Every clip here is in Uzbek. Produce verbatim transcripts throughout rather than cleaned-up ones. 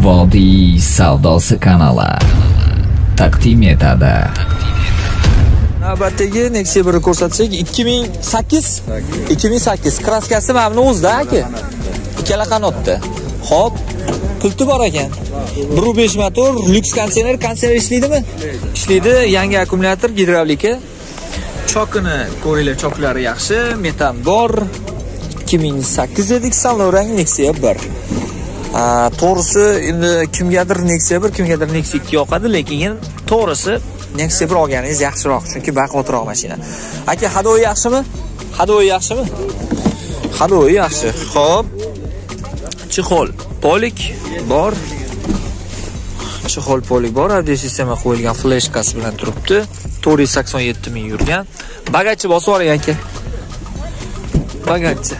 Vodiy savdosi kanali taqdim etadi. Navbatdagi Nexia bir ko'rsatsak, ikki ming sakkiz ikki ming sakkiz kraskasi mana buni o'zida aka. Ikkala qanotda. Xo'p, pulti bor ekan. bir nuqta besh motor, lyuks kondisioner, kondisioner ishlaydimi? Ishlaydi, yangi akkumulyator, gidravlika. Chokini ko'ringlar, choklari yaxshi, metan bor. ikki ming sakkiz dedik, salon rang Nexia bir. To'g'risi, endi kimgadir Nexia bir, kimgadir Nexia ikki yoqadi, lekin to'g'risi Nexia bir olganingiz yaxshiroq, chunki baquvvatroq mashina. Aka, hadoyi yaxshimi? Hadoyi yaxshimi? Hadoyi yaxshi. Xo'p. Chexol, polik bor. Chexol polik bor, audio sistema qo'yilgan, fleshkasi bilan turibdi. to'rt yuz sakson yetti ming yurgan. Bagajchi bosib yuboring aka. Bagajchi.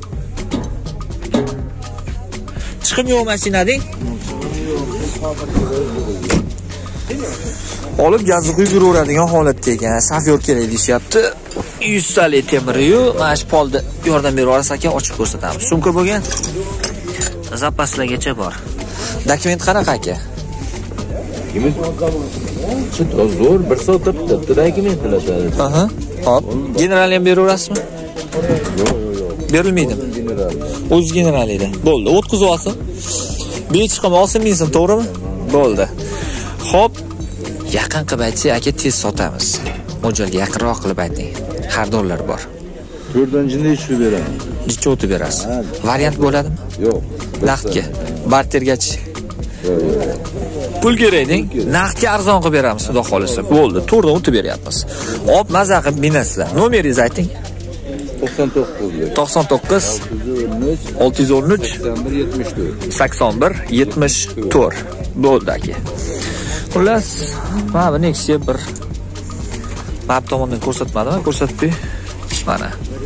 Chiqim yo'q mashinading. Olib gazni quyib yuraveradigan holatda ekan. Shofyor kerak deyapti. yuz talik temir-yu, mana shu polda yordam beraverasiz aka, ochib ko'rsatamiz. Sumka bo'lgan. Zapaslargacha bor. Dokument qanaqa aka? Zo'r bir soatda bitta dokument qilatadi. Aha. Hop. General ham beraverasizmi? Yo'q, yo'q, yo'q. Berilmaydimi? General. O'z general edi. Bo'ldi, o'tkazib olsin. Bechiqim olsin minsin, to'g'rimi? Bo'ldi. Xo'p, yaqin qilib aytsak, aka tez sotamiz. Mo'ljalga yaqinroq qilib ayting. Xaridorlar bor. to'rtinchi nechta beraman? Necha o'tib berasiz? Variant bo'ladimi? Yo'q. Naqdga, bartergachi. Yo'q, yo'q. Pul kerakding, naqdga arzon qilib beramiz, xudo xolisa. Bo'ldi, to'rdan o'tib beryapmiz. Hop, maza qilib minasizlar. Nomeringizni ayting. to'qson to'qqiz. to'qson to'qqiz olti yuz o'n uch sakson bir yetmish to'rt. Bo'ldi aka. Xullas, mana bu Nexia bir map tomonidan ko'rsatmadimi? Ko'rsatdi. Mana.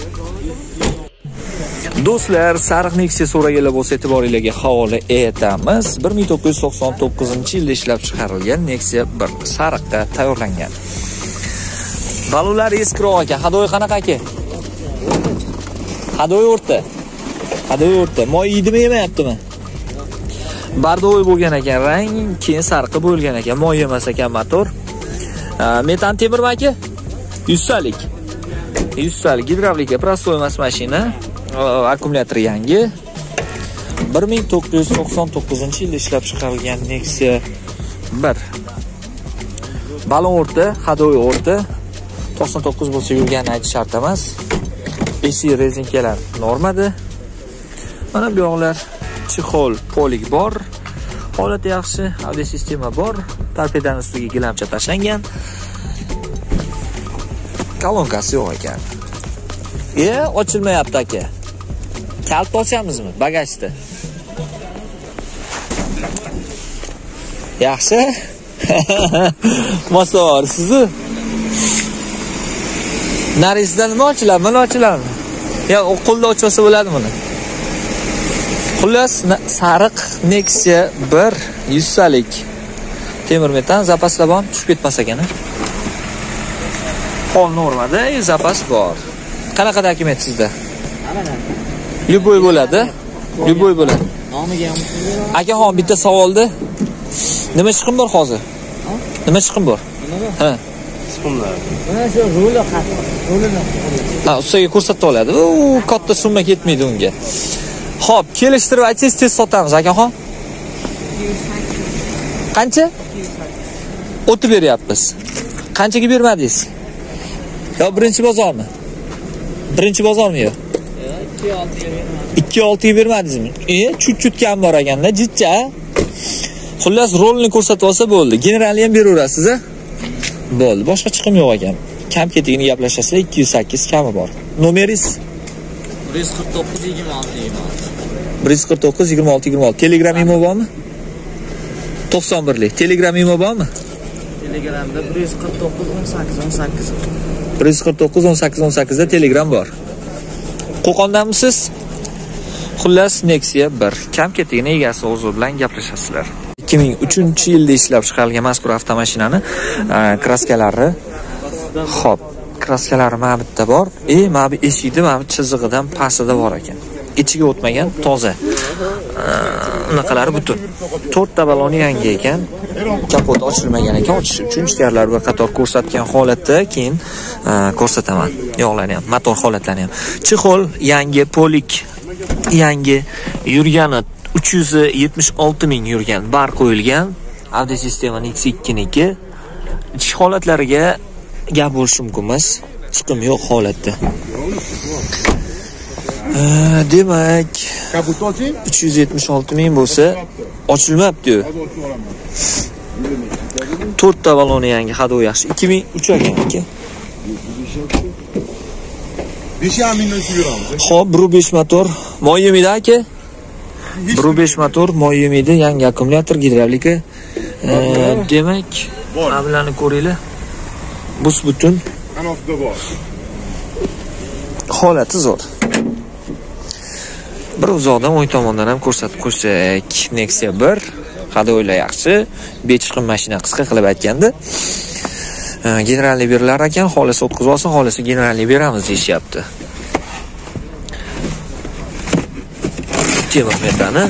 Do'stlar, sariq Nexia so'raganlar bo'lsa, e'tiboringizga havola etamiz. bir ming to'qqiz yuz to'qson to'qqizinchi yilda ishlab chiqarilgan Nexia bir sariqqa tayyorlangan. Balonlar eskiroq ekan. Hadoyi qanaqa aka? Hadoyi o'rta. Hadoyi o'rta. Moy yedimi, yemayaptimi? Bardoy bo'lgan ekan rang, keyin sariqi bo'lgan ekan. Moy yemas ekan motor. Metan temirmi aka? yuz talik. yuz talik gidravlika, prostoy emas mashina. Akkumulyator yangi. bir ming to'qqiz yuz to'qson to'qqizinchi yilda ishlab chiqarilgan Nexia bir. Balon o'rta, hadoyi o'rta. to'qson to'qqiz bo'lsa yurgani aytish shart emas. Esi rezinkalar normada. Mana bu yoqlar chexol polik bor. Holati yaxshi, audio sistema bor. Torpedaning ustiga gilamcha tashlangan. Kolonkasi yo'q ekan. E, ochilmayapti aka. Kalt ochamizmi bagajda? Yaxshi. Masor sizni. Narisdan nima ochiladi? Mana ochiladi. Ya, o qo'lda ochsa bo'ladi buni. Xullas, sariq Nexia bir yuz talik temir metan zapaslabon tushib ketmas ekan. Hol normada, zapas bor. Qanaqa dokument sizda? Lyuboy bo'ladi. Lyuboy bo'ladi. Nomiga ham. Akaxon, bitta savolda. Nima chiqim bor hozir? Nima chiqim bor? Ha. Chiqimlar. Mana shu ruli qattiq. Rulini. Ha, ustiga ko'rsatib oladi. U katta summa ketmaydi unga. Xo'p, kelishtirib aytsangiz tez sotamiz, akaxon. Qancha? O'tib beryapmiz. Qanchaga bermadingiz? Yo, birinchi bozormi? Birinchi bozormi yo? ikki olti ga bermadingizmi? E, chut-chut kam bor ekanda, jitcha. Xullas, rolni ko'rsatib olsa bo'ldi. Generalni ham beraverasiz, a? Bo'ldi. Boshqa chiqim yo'q ekan. Kam ketigini gaplashasizlar, ikki yuz sakkiz kami bor. Nomeringiz? bir yuz qirq to'qqiz yigirma olti yigirma olti. bir yuz qirq to'qqiz yigirma olti yigirma olti. Telegram imo bormi? to'qson birlik. Telegram imo bormi? Telegramda bir yuz qirq to'qqiz o'n sakkiz o'n sakkiz. bir yuz qirq to'qqiz o'n sakkiz o'n sakkiz da Telegram bor. Qo'qondamisiz? Xullas, Nexia bir. Kam ketigini egasi o'zi bilan gaplashasizlar. ikki ming uchinchi yilda ishlab chiqarilgan mazkur avtomashinani kraskalari. Xo'p, kraskalari mana bitta bor. E, mana bu eshikda mana bu chizig'idan pastida bor ekan. ichiga o'tmagan, toza. Unaqalari butun. to'rtta baloni yangi ekan. Kapot ochilmagan ekan. Ochish uchun ichkarilar bir qator ko'rsatgan holatda keyin ko'rsataman. Yog'larni ham, motor holatlarini ham. Chexol yangi, polik yangi, yurgani uch yuz yetmish olti ming yurgan, bar qo'yilgan. Audio sistema X ikki niki. Ichki holatlariga gap bo'lishi mumkin emas. Chiqim yo'q holatda. Demak, uch yuz yetmish olti ming bo'lsa, ochilmabdi-yu. to'rtta baloni yangi, hado yaxshi. ikki ming uch ekan aka. besh yarim mingdan yuramiz. Xo'p, bir besh motor, moy yemidi aka. bir besh motor, moy yemidi, yangi akkumulyator, gidravlika. Demak, mablarni ko'ringlar. Bus butun. Qanotda bor. Holati zo'r. Bir uzoqdan o'ng tomondan ham ko'rsatib qo'ysak, Nexia bir, hadoylar yaxshi, bechiqim mashina qisqa qilib aytganda. Generalni berilar ekan, xolis o'tkazib olsa, xolisi generalni beramiz deyishyapti. Temir metani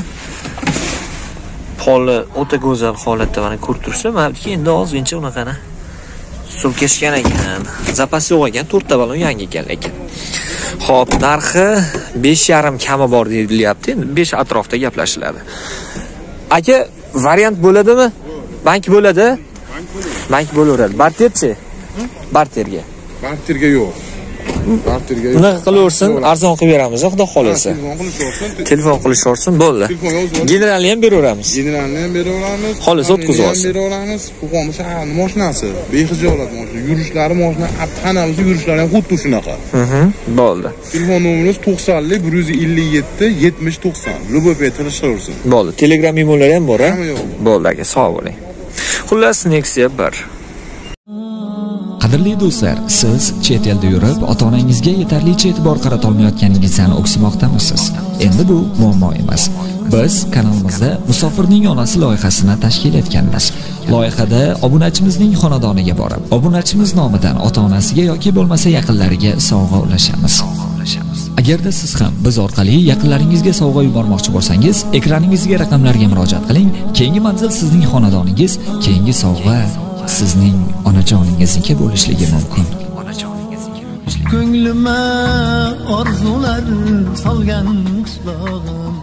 poli o'ta go'zal holatda mana ko'rib tursa, mana endi ozgincha unaqani sulkashgan ekan. Zapas yo'q ekan, to'rtta balon yangi ekan lekin. Xo'p, narxi besh yarim kami bor deyilyapti. Endi besh atrofda gaplashiladi. Aka, variant bo'ladimi? Bank bo'ladi? Bank bo'laveradi. Barterchi? Barterga. Barterga yo'q. Barterga yo'q. Unaqa qilaversin, arzon qilib beramiz, xudo xolasa. Telefon qilishaversin, bo'ldi. Generalni ham beraveramiz. Generalni ham beraveramiz. Xolis o'tkazib olsin. Beraveramiz. Qo'qon shaharning mashinasi, bexijolat mashina. Yurishlari mashina, hammasi yurishlari ham xuddi shunaqa. Mhm, bo'ldi. Telefon nomerimiz to'qsonlik bir yuz ellik yetti yetmish to'qson. Lubope qilishaversin. Bo'ldi. Telegram emaillari ham bor, a? Hamma yo'q. Bo'ldi aka, sog' bo'ling. Xullas, Nexia bir. Qadrli do'stlar, siz chet elda yurib, ota-onangizga yetarlicha e'tibor qarata olmayotganingizdan o'ksimoqdamisiz? Endi bu muammo emas. Biz kanalimizda Musofirning onasi loyihasini tashkil etganmiz. Loyihada obunachimizning xonadoniga borib, obunachimiz nomidan ota-onasiga yoki bo'lmasa yaqinlariga sovg'a ulashamiz. Agarda siz ham biz orqali yaqinlaringizga sovg'a yubormoqchi bo'lsangiz, ekraningizga raqamlarga murojaat qiling. Keyingi manzil sizning xonadoningiz, keyingi sovg'a sizning onajoningizniki bo'lishligi mumkin. Ko'nglima orzular solgan qishlog'im.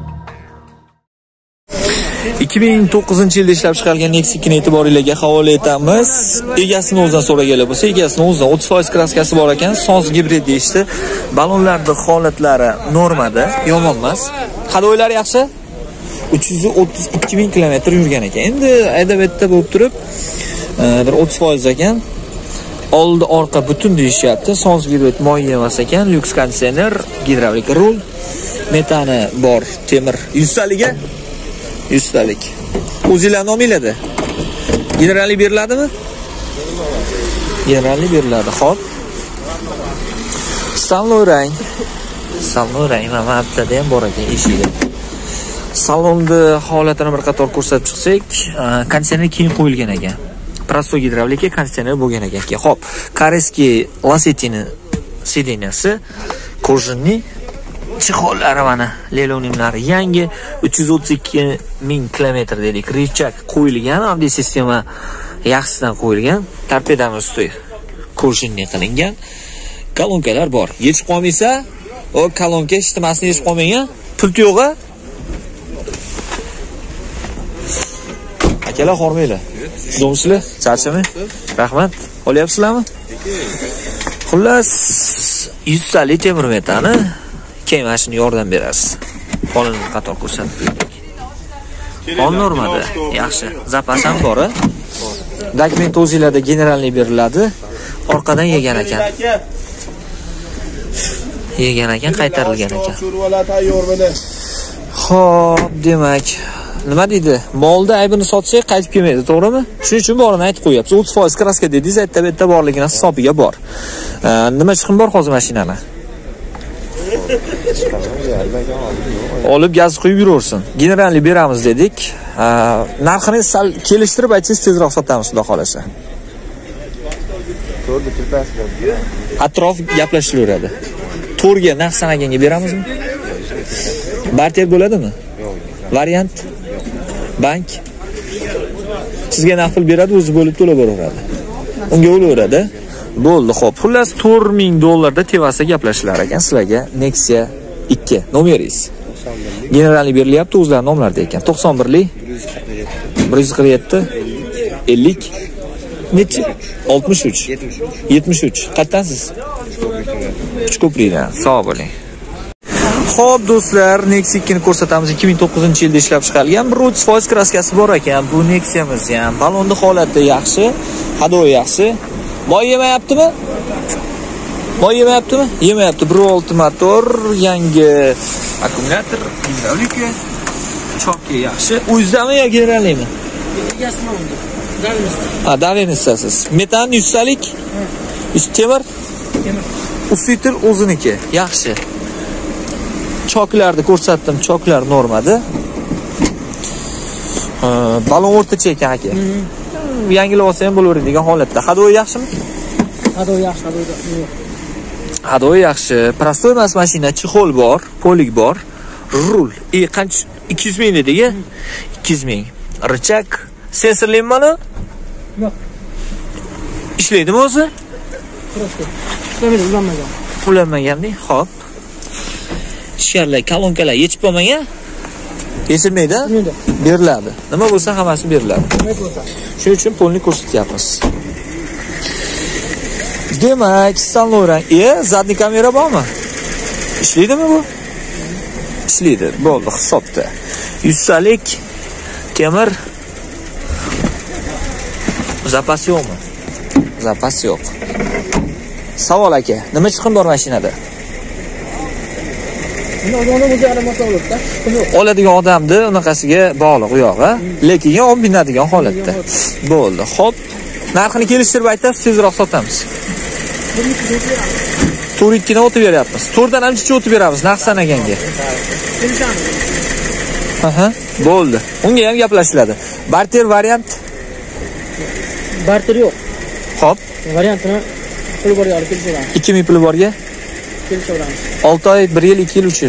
ikki ming to'qqizinchi yilda ishlab chiqarilgan Nexia ikki ni e'tiboringizga havola etamiz. Egasini o'zidan so'raganlar bo'lsa, egasini o'zidan o'ttiz foiz kraskasi bor ekan, soz gibrid deyishdi. Balonlarning holatlari normada, yomon emas. Hadoylari yaxshi. uch yuz o'ttiz ikki ming kilometr yurgan ekan. Endi aydabetda bo'lib turib, bir o'ttiz foiz ekan. Oldi orqa butun deyishyapti. Soz gibrid moy emas ekan, lyuks konditsioner, gidravlik rul, metani bor, temir yuztaliga yuztalik. O'zinglar nominglarda generalni beriladimi? Generalni beriladi. Xo'p. Salon rang. Salon rang mana haftada ham bor ekan eshikda. Salonni holatini bir qator ko'rsatib chiqsak, konditsioner keyin qo'yilgan ekan. Prosto gidravlika konditsioner bo'lgan ekan. Xo'p, Koreskiy Lasetini sideniyasi, kojinni chexollari mana, lelonimlari yangi, uch yuz o'ttiz ikki ming kilometr dedik. Richak qo'yilgan, audio sistema yaxshidan qo'yilgan, torpedamiz usti kojinni qilingan. Kolonkalar bor. Yechib qolmaysa, o kolonka ishtimasini yechib qolmagan, pult yo'q-a? Akalar hormaylar. Zo'msizlar, charchamang. Rahmat. Olyapsizlarmi? Xullas, yuztalik temir metani keyin mashina yordam berasiz. Qonunni qator ko'rsatib berdik. Qon normada, yaxshi. Zapas ham bor. Dokument o'zingizlarda generalni beriladi. Orqadan yegan ekan. Yegan ekan, qaytarilgan ekan. Xo'p, demak, nima deydi? Molda aybini sotsak qaytib kelmaydi, to'g'rimi? Shuning uchun borini aytib qo'yapsiz. o'ttiz foiz kraska dedingiz, aytda-betda borligini hisobiga bor. Nima chiqim bor hozir mashinani? Olib gaz quyib yuraversin. Generalni beramiz dedik. Narxini sal kelishtirib aytsangiz tezroq sotamiz, xudo xolasa. Atrof gaplashilaveradi. To'rga narx sanaganga beramizmi? Barter bo'ladimi? Yo'q. Variant bank sizga naqd pul beradi, o'zi bo'lib to'lab boraveradi. Unga o'laveradi. Bo'ldi, xo'p. Xullas to'rt ming dollarda tevasida gaplashilar ekan sizlarga Nexia ikki nomeringiz. Generalni berilyapti, o'zlari nomlarda ekan. to'qson birlik bir yuz qirq yetti ellik nechi? oltmish uch yetmish uch. Qayerdansiz? Uchko'prikdan. Sog' bo'ling. Xo'p do'stlar, Nexia ikki ni ko'rsatamiz. ikki ming to'qqizinchi yilda ishlab chiqarilgan. bir o'ttiz foiz kraskasi bor ekan. Bu Nexia'miz ham. Balonni holati yaxshi, hadoyi yaxshi. Moy yemayaptimi? Moy yemayaptimi? Yemayapti. bir olti motor, yangi akkumulyator, gidravlika, chokki yaxshi. O'zdami yo generalnimi? Egasini oldi. Davenista. Ha, Davenistasiz. Metan yuz talik. yuz temir. Temir. Usitil o'ziniki. Yaxshi. Choklarni ko'rsatdim, choklar normada. Balon o'rtacha ekan aka. Yangilab olsa ham bo'laveradigan holatda. Hadoy yaxshimi? Hadoy yaxshi, hadoy yo'q. Hadoy yaxshi. Prostoy emas mashina, chexol bor, polik bor. Rul. E qancha? ikki yuz ming dediga? ikki yuz ming. Richak sensorlimi mana? Yo'q. Ishlaydimi o'zi? Prostoy. Ishlaydi, ulanmagan. Ulanmaganmi? Xo'p. Sharlar, kolonkalar yechib bo'lmagan? Yechilmaydi? Beriladi. Nima bo'lsa hammasi beriladi. Shuning uchun pulni ko'rsatyapmiz. Demak, Sanloran E zadniy kamera bormi? Ishlaydimi bu? Ishlaydi. Bo'ldi, hisobda. yuz talik temir. Zapas yo'qmi? Zapas yo'q. Savol aka, nima chiqim bor mashinada? Odamlar o'zi alamasi oladi-da. Oladigan odamni unaqasiga bog'liq u yo'q, ha? Lekin olib binadigan holatda. Bo'ldi. Xo'p, narxini kelishtirib aytasiz, tezroq sotamiz. to'rt ikki dan o'tib beryapmiz. to'rtdan ancha o'tib beramiz narx sanaganga. Aha, bo'ldi. Unga ham gaplashiladi. Barter variant? Barter yo'q. Xo'p, Variantini pul bor olib kelishamiz. ikki ming puli borga? Kelishamiz. olti oy, bir yil, ikki yil, uch yil.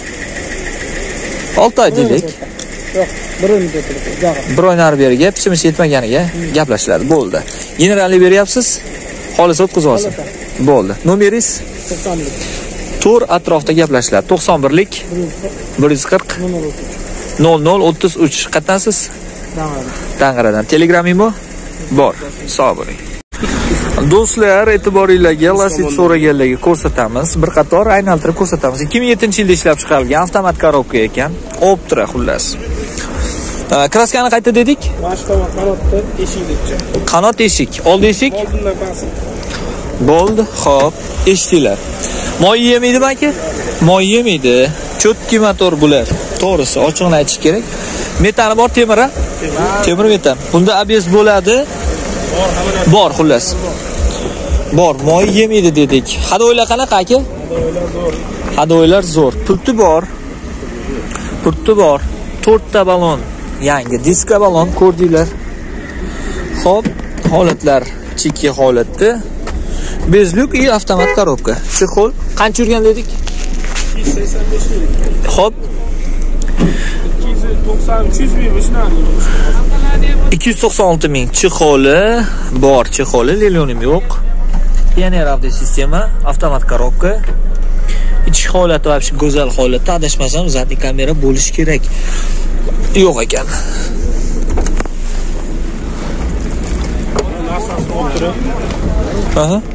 olti oy deylik. Yo'q, bir oy muddat turadi. bir oy nari beriga, pichimiz yetmaganiga gaplashiladi. Bo'ldi. Generalni beryapsiz? Xolis o'tkazib olsin. Bo'ldi. Nomeringiz? to'qson birlik. To'r atrofida gaplashiladi. to'qson birlik bir yuz qirq nol nol o'ttiz uch. Qayerdansiz? Dang'aradan. Telegraming bor? Bor. Sog' bo'ling. Do'stlar, e'tiboringizga Lacetti so'raganlarga ko'rsatamiz. Bir qator aylantirib ko'rsatamiz. ikki ming yettinchi yilda ishlab chiqarilgan avtomat korobka ekan. Optra xullas. Kraskani qayta dedik? Boshqa qanotda eshikdikcha. Qanot eshik, old eshik. Oldindan past. Bo'ldi, xo'p, eshitdinglar. Moy yemaydi aka? Moy yemaydi. Cho'tki motor bular. To'g'risi, ochiqni aytish kerak. Metani bor, temir a? Temir metan. Bunda A B S bo'ladi. Bor, xullas. Bor, moy yemaydi dedik. Hadoylar qanaqa aka? Hadoylar zo'r. Hadoylar zo'r. Pulti bor. Pulti bor. to'rtta balon, yangi diska balon ko'rdinglar. Xo'p, holatlar chekki holatda. Bezlyuk и avtomat korobka. Chexol qancha yurgan dedik? ikki yuz sakson besh ming. Xo'p. ikki yuz to'qson uch yuz ming mashinani. ikki yuz to'qson olti ming chexoli bor, chexoli lelionim yo'q. Pioneer avto sistema, avtomat korobka. Ichki holati вообще go'zal holatda, adashmasam zadniy kamera bo'lishi kerak. Yo'q ekan. Aha.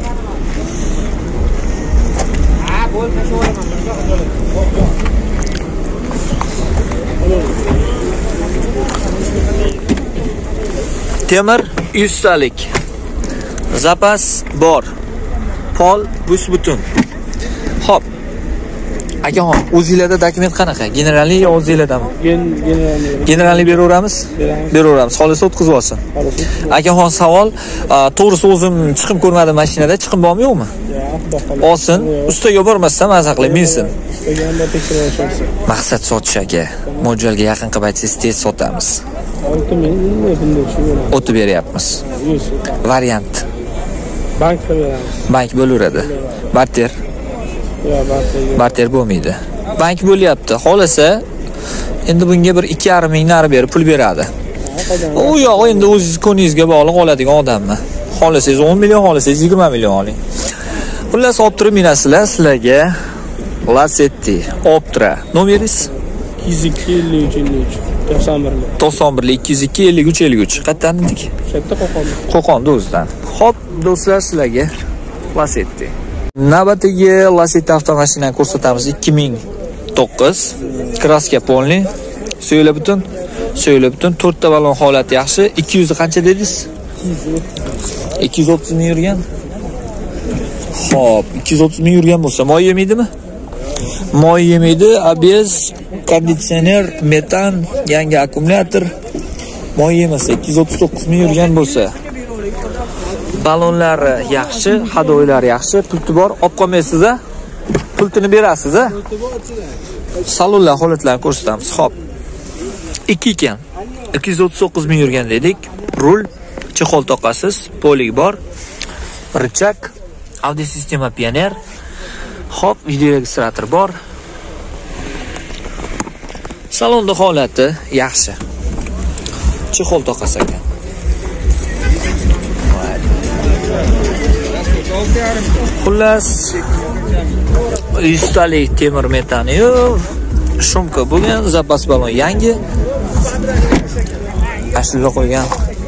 Temir yuz talik. Zapas bor. Pol bus butun. Xo'p. Akaxon, o'zingizlarda dokument qanaqa? Generalni yo o'zingizlardami? Generalni. Generalni beraveramiz? Beraveramiz. Xolis o'tkazib olsin. Akaxon, savol, to'g'risi o'zim chiqim ko'rmadim mashinada, chiqim bormi yo'qmi? Yo'q, Olsin, ustiga bormasam maza qilib minsin. Ustaganda tekshirib olsin. Maqsad sotish aka. Mo'ljalga yaqin qilib aytsangiz tez sotamiz. olti ming bunday shu bo'ladi. O'tib beryapmiz. Variant. Bankda beramiz. Bank bo'laveradi. Barter. Yo'q, barter. Barter bo'lmaydi. bank bo'lyapti. Xohlasa, endi bunga bir ikki yarim ming nari berib pul beradi. U yo'q, endi o'zingiz ko'nglingizga bog'liq oladigan odammi? Xohlasangiz o'n million, xohlasangiz yigirma million oling. Xullas olib turib minasizlar sizlarga Lacetti Optra. Nomeringiz ikki yuz ikki ellik uch ellik uch to'qson bir to'qson bir ikki yuz ikki ellik uch ellik uch. Qayerdan dedik? Katta Qo'qon. Qo'qon do'stdan. Xo'p, do'stlar sizlarga Lacetti. Navbatdagi Lacetti avtomashinani ko'rsatamiz. ikki ming to'qqiz. Kraska polni. So'yla butun. So'yla butun. to'rtta balon holati yaxshi. ikki yuz qancha dedingiz? ikki yuz o'ttiz ming yurgan. Xo'p, ikki yuz o'ttiz ming yurgan bo'lsa, moy yemaydimi? Moy yemaydi, A B S, konditsioner, metan, yangi akkumulyator. Moy yemasa ikki yuz o'ttiz to'qqiz ming yurgan bo'lsa, balonlari yaxshi, hadoylari yaxshi, pulti bor, olib qolmaysiz-a? Pultini berasiz-a? Salonlar holatlarini ko'rsatamiz. Xo'p. ikki ekan. ikki yuz o'ttiz to'qqiz ming yurgan dedik. Rul, chexol toqasiz, polig bor. Richak, audio sistema Pioneer. Xo'p, video registrator bor. Salonda holati yaxshi. Chexol toqas ekan. Xullas, yuztalik temir metani yo'q. Shumka bo'lgan, zapas balon yangi. Ashula qo'ygan.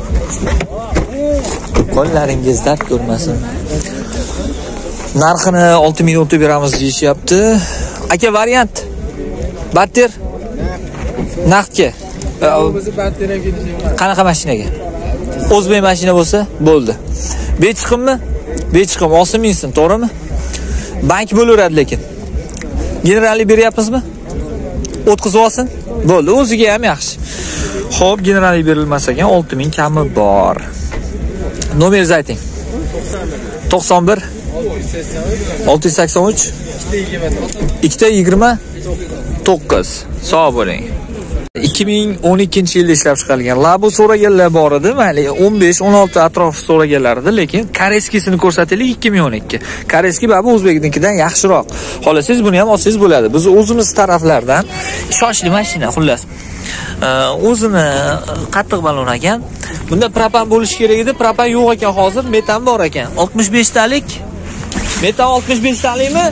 Qo'llaringiz dard ko'rmasin. Narxini olti ming o'tib beramiz deyishyapti. Aka, variant. Batter. Naqdga. O'zi batteriya ketishgan. Qanaqa mashinaga? O'zbek mashina bo'lsa, bo'ldi. Bechiqimmi? Bechiqim olsin mingsin, to'g'rimi? Bank bo'laveradi lekin. Generallik beryapmizmi? O'tkazib olsin. Bo'ldi, o'ziga ham yaxshi. Xo'p, generallik berilmas ekan, olti ming kami bor. Nomeringizni ayting. to'qson bir olti yuz sakson uch ikki yigirma to'qqiz. Sog' bo'ling. ikki ming o'n ikkinchi yilda ishlab chiqarilgan. Labo so'raganlar bor edi, mayli o'n besh o'n olti atrof so'raganlar edi, lekin Koreyskisini ko'rsataylik ikki ming o'n ikki. Koreyski babu o'zbeknikidan yaxshiroq. Xohlasangiz buni ham olsangiz bo'ladi. Biz o'zimiz taraflardan ishonchli mashina, xullas. O'zini qattiq balon ekan. Bunda propan bo'lishi kerak edi, propan yo'q ekan hozir, metan bor ekan. oltmish besh talik. Metan oltmish besh talikmi?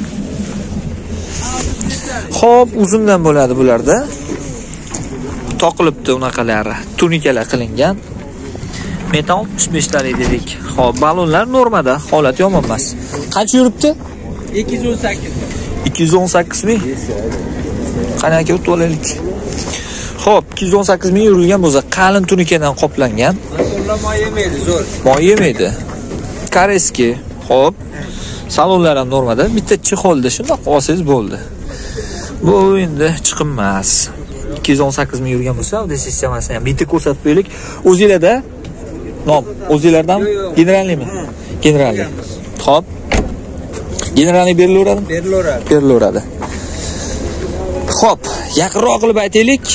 Xo'p, uzundan bo'ladi bularda. Toqilibdi unaqalari, tunikalar qilingan. Metan oltmish besh talik dedik. Xo'p, balonlar normada, holat yomon emas. Qancha yuribdi? ikki yuz o'n sakkiz. ikki yuz o'n sakkiz ming. Qani aka, o'tib olaylik. Xo'p, ikki yuz o'n sakkiz ming yurilgan bo'lsa, qalin tunikadan qoplangan. Mas'ullar moy yemaydi, zo'r. Moy yemaydi. Koreyski. Xo'p. Salonlar ham normada, bitta chexolda shundoq olsangiz bo'ldi. Bu endi chiqinmas. ikki yuz o'n sakkiz ming yurgan bo'lsa, audio sistemasini ham bitta ko'rsatib qo'yaylik. O'zingizlarda nom, o'zingizlardanmi? Generalnimi? Generalli. Xo'p. Generalni berilaveradimi? Berilaveradi. Berilaveradi. Xo'p, yaqinroq qilib aytaylik.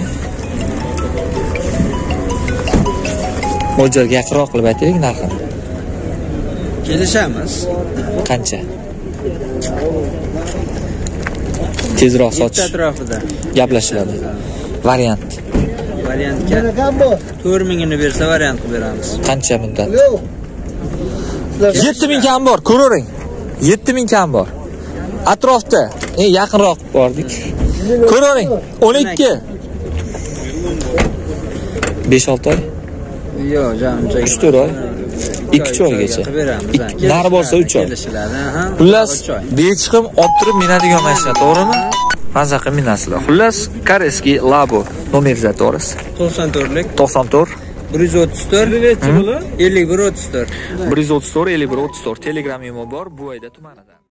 Mo'ljalga yaqinroq qilib aytaylik narxini. Kelishamiz. Qancha? Tezroq sotish atrofida gaplashiladi. Variant. Variantga to'rt mingini bersa variant qilib beramiz. Qancha muddat? yetti ming kam bor, ko'ring. yetti ming kam bor. Atrofda, e yaqinroq bordik. Ko'ring, o'n ikki. besh olti oy. Yo'q, jamcha uch to'rt oy. ikki oygacha. Nari borsa uch oy. Xullas, bechiqim olib turib minadigan mashina, to'g'rimi? Mazza qilib minasizlar. Xullas, Koreyski Labo nomeringizni aytasiz. to'qson to'rtlik to'qson to'rt bir yuz o'ttiz to'rt ellik bir o'ttiz to'rt bir yuz o'ttiz to'rt ellik bir o'ttiz to'rt Telegram imo bor, bu oyda tumanida.